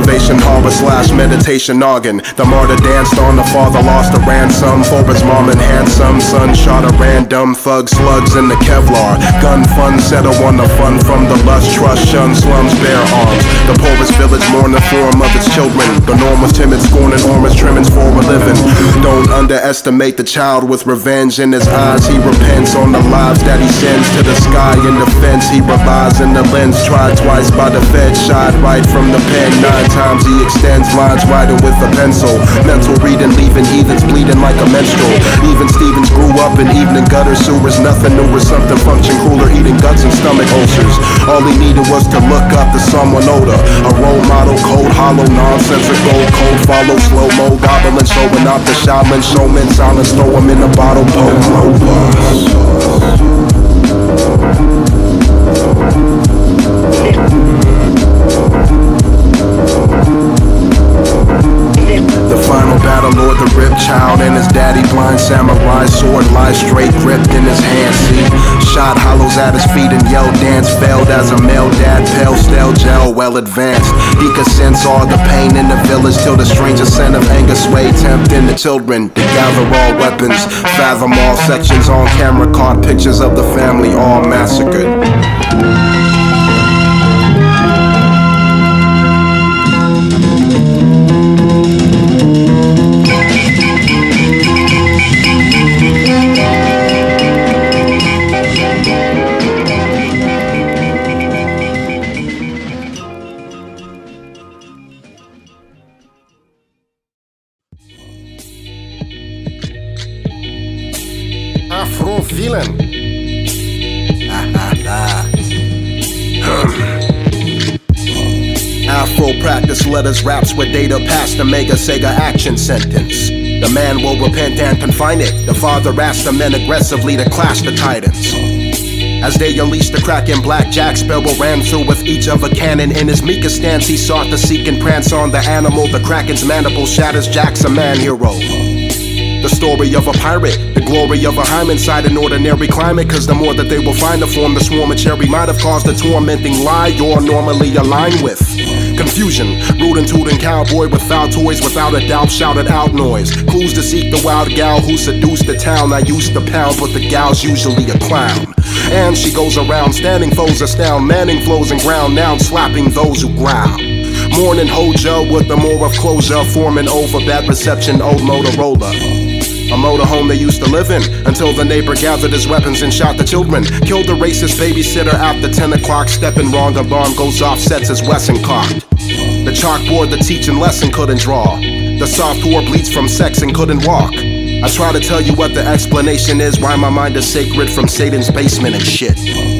Salvation harbor / meditation noggin. The martyr danced on, the father lost a ransom for his mom and handsome son. Shot a random thug, slugs in the Kevlar. Gun fun, settle on the fun from the lust, trust, shun, slums, bare arms. The poorest village mourn the form of its children. The norm was timid, scorning orange trimmings for a living. Don't underestimate the child with revenge in his eyes. He repents on the lives that he sends to the sky. In defense, he relies in the lens. Tried twice by the Fed, shot right from the pen. 9 times he extends lines, writing with a pencil. Mental reading, leaving heathens bleeding like a menstrual. Even Stevens grew up in evening gutter sewers. Nothing new or something function cooler, eating guts and stomach ulcers. All he needed was to look up to someone older. A role model, cold, hollow, nonsensical, cold, follow, slow-mo, gobbling, showing off the shaman, showman, silence, throw him in a bottle, The final battle lord, the ripped child and his daddy, blind samurai, sword lies straight gripped in his hand. See, shot hollows at his feet and yelled dance, failed as a male dad, pale, stale, gel, well advanced. He could sense all the pain in the village till the stranger scent of anger swayed, tempting the children to gather all weapons, fathom all sections on camera, caught pictures of the family all massacred. AFRO villain. AFRO practice letters, raps with data past the mega Sega action sentence. The man will repent and confine it. The father asked the men aggressively to clash the titans. As they unleashed the Kraken, Black Jack Sparrow ran through with each of a cannon. In his meekest stance he sought to seek and prance on the animal. The Kraken's mandible shatters, Jack's a man hero. The story of a pirate, the glory of a hymen inside an ordinary climate. Cause the more that they will find to form, the swarm of cherry might have caused a tormenting lie you're normally aligned with. Confusion, rootin' tootin' cowboy with foul toys, without a doubt shouted out noise. Clues to seek the wild gal who seduced the town. I used to pound, but the gal's usually a clown. And she goes around, standing foes astound, manning flows and ground, now slapping those who growl. Morning Hoja with the more of closure, forming over bad reception, old Motorola. A motorhome they used to live in, until the neighbor gathered his weapons and shot the children. Killed the racist babysitter after 10 o'clock, stepping wrong, alarm goes off, sets his Wesson cocked. The chalkboard the teaching lesson couldn't draw. The sophomore bleeds from sex and couldn't walk. I try to tell you what the explanation is, why my mind is sacred from Satan's basement and shit.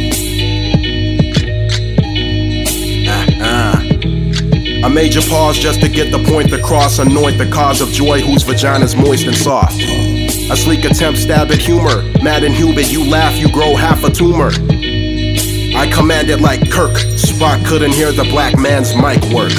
A major pause just to get the point across. Anoint the cause of joy whose vagina's moist and soft. A sleek attempt, stab at humor. Mad and humid, you laugh, you grow half a tumor. I commanded like Kirk. Spock couldn't hear the black man's mic work.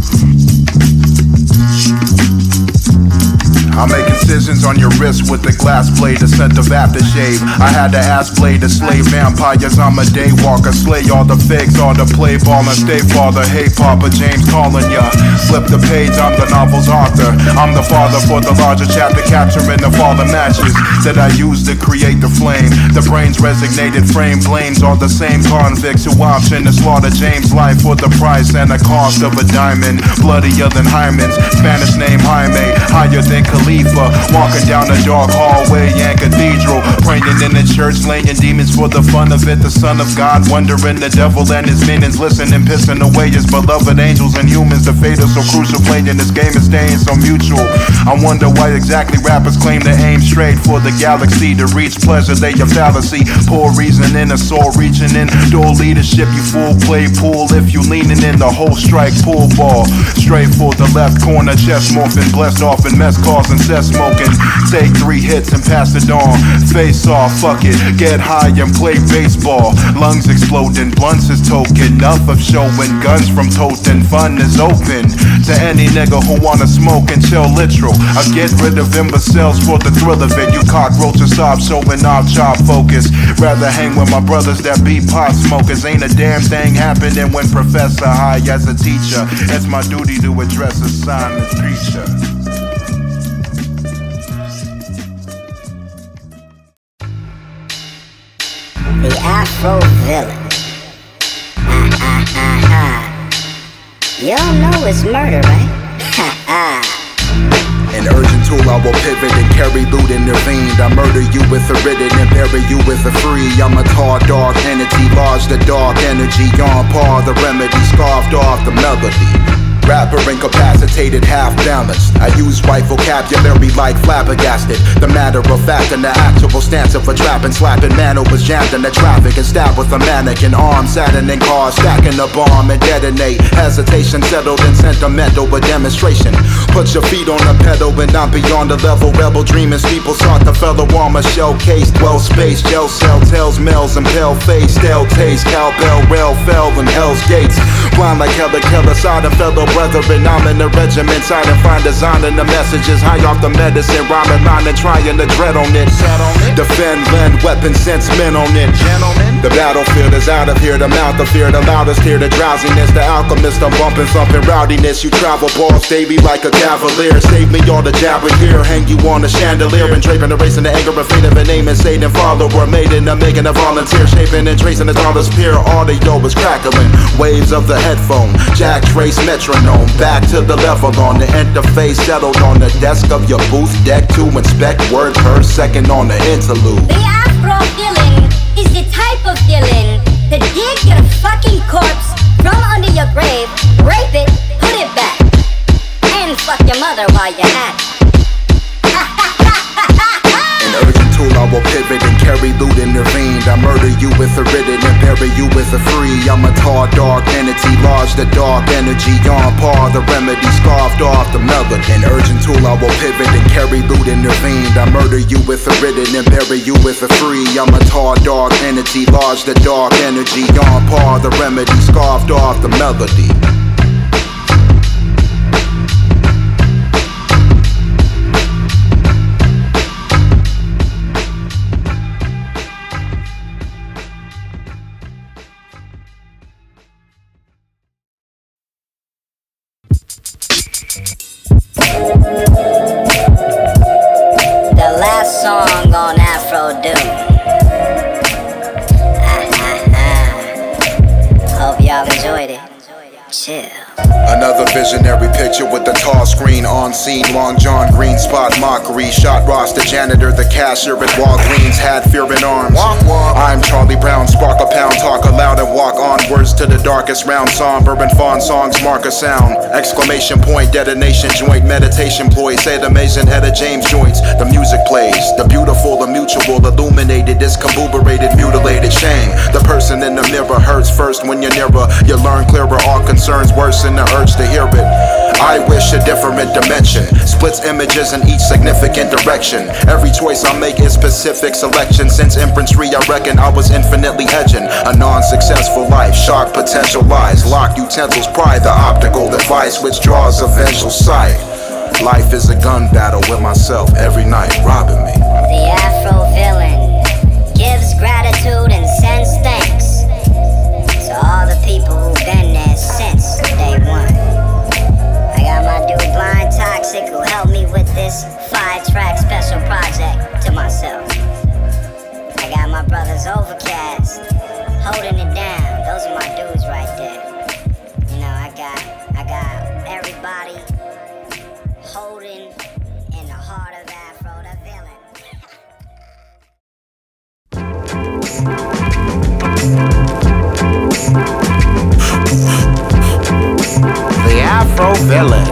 On your wrist with the glass last blade, a scent of aftershave. I had to ask blade to slay vampires, I'm a day walker. Slay all the fakes, all the play ball and stay father. Hey Papa James calling ya. Flip the page, I'm the novel's author. I'm the father for the larger chapter, capturing the fallen matches that I use to create the flame. The brain's resignated frame blames all the same convicts who option to slaughter James' life for the price and the cost of a diamond. Bloodier than Hyman's, Spanish name Jaime, higher than Khalifa. Walking down a dark hallway and cathedral, praying in the church, laying demons for the fun of it. The Son of God, wondering the devil and his minions, listening, pissing away his beloved angels and humans. The fate is so crucial, playing this game is staying so mutual. I wonder why exactly rappers claim to aim straight for the galaxy. To reach pleasure, they a fallacy. Poor reasoning, a soul reaching in. Dual leadership, you full play pool. If you leaning in the whole strike pool ball. Straight for the left corner, Cess Smokin, blessed off in mess calls and Cess Smokin. Take 3 hits and pass it on. Face off, fuck it, get high and play baseball. Lungs exploding, blunts is token. Enough of showing guns from toting. Fun is open to any nigga who wanna smoke and chill literal. I get rid of imbeciles for the thrill of it. You cockroaches stop showing off, chop focus. Rather hang with my brothers that be pot smokers. Ain't a damn thing happening when Professor high as a teacher. It's my duty to address assignments, preacher. The Afro villain. Y'all know it's murder, right? An urgent tool, I will pivot and carry loot intervened. I murder you with a written and bury you with a free. I'm a tall, dark entity, large the dark energy. On par, the remedy, scarfed off the melody. Rapper incapacitated, half balanced. I use right vocabulary like flabbergasted. The matter of fact and the actual stance of a trapping, slapping man who was jammed in the traffic and stabbed with a mannequin. Arms saddening cars, stacking a bomb and detonate. Hesitation settled in sentimental with demonstration. Put your feet on the pedal and not beyond the level. Rebel dreaming people sought the fellow armor showcase. Well spaced, gel cell tells males and pale face. Stale taste, cowbell, rail fell in hell's gates. Blind like hella killer, side and fellow brethren, I'm in the regiment, side and find designing the messages. High off the medicine, rhyming line and trying to dread on it. Defend, lend, weapon, sense men on it. The battlefield is out of here, the mouth of fear, the loudest here, the drowsiness, the alchemist, I'm bumping, thumping rowdiness. You travel balls, baby, like a cavalier. Save me all the jabber here, hang you on a chandelier and draping, erasing the anger and fate of an aim and Satan follower. Made in the making a volunteer, shaping and tracing the dollars peer. Audio was crackling, waves of the headphone, jack trace metronome. Back to the level on the interface, settled on the desk of your booth deck to inspect word per second on the interlude. The Afro villain is the type of villain that dig your fucking corpse from under your grave, rape it, put it back, and fuck your mother while you're at it. An urgent tool, I will pivot and carry loot intervened. I murder you with a written and bury you with a free. I'm a tall, dark entity, large the dark energy. On par, the remedy, scarfed off the melody. An urgent tool, I will pivot and carry loot intervened. I murder you with a written and bury you with a free. I'm a tall, dark entity, large the dark energy. On par, the remedy, scarfed off the melody. The last song on Afro Doom. Hope y'all enjoyed it. Chill. Another visionary picture with the tall screen on scene. Long John Green spot mockery. Shot Ross the janitor, the cashier at Walgreens had fear in arms. I'm Charlie Brown, spark a pound, talk aloud and walk onwards to the darkest round. Somber and fawn songs mark a sound. Exclamation point, detonation joint, meditation ploy. Say the amazing head of James joints. The music plays, the beautiful, the mutual, illuminated, discombobulated, mutilated shame. The person in the mirror hurts first when you're nearer. You learn clearer, all concerns worsen the urge to hear it. I wish a different dimension, splits images in each significant direction. Every choice I make is specific selection. Since infantry I reckon I was infinitely hedging a non-successful life, sharp potential lies, locked utensils, pry the optical device which draws a vengeful sight. Life is a gun battle with myself every night, robbing me. The Afro villain gives gratitude and sends thanks to all the people who've been there since day one. I got my dude Blind Toxic who helped me with this 5-track special project to myself. I got my brothers Overcast holding it down. Those are my dudes right there. You know, I got everybody holding in the heart of Afro, the villain. The Afro villain.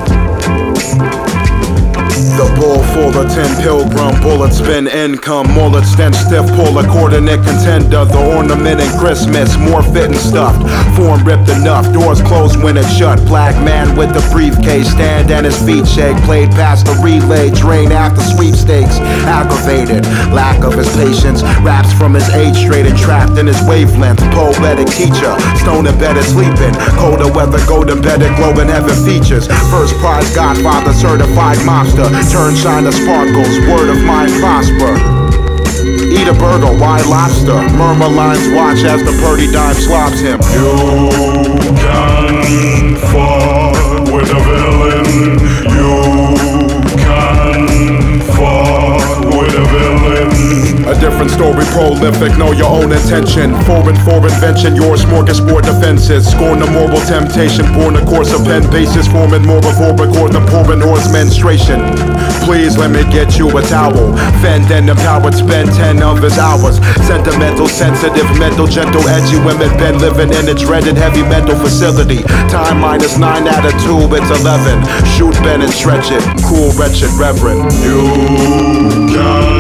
The bowl full of 10 pilgrim bullets, spin income, mullet stench, stiff pull, a coordinate contender, the ornament in Christmas, more fit and stuffed, form ripped enough, doors closed when it shut, black man with the briefcase, stand and his feet shake, played past the relay, drain after sweepstakes, aggravated, lack of his patience, raps from his age straight and trapped in his wavelength, poetic teacher, stone embedded sleeping, colder weather, golden bedded, glowing heaven features, first prize godfather, certified mobster, turn shine to sparkles, word of mine prosper. Eat a burger, white lobster, murmur lines watch as the purdy dime slobs him. You can fuck with a villain. You can fuck with a villain. A different story, prolific, know your own intention. Foreign for invention, your smorgasbord defenses. Scorn the moral temptation, born a course of pen basis. Forming more before record the pouring ore's menstruation. Please let me get you a towel. Fend and empowered, spend 10 of his hours. Sentimental, sensitive, mental, gentle, edgy women. Been living in a dreaded heavy mental facility. Time minus 9 out of 2, it's 11. Shoot Ben and stretch it, cool, wretched, reverend. You can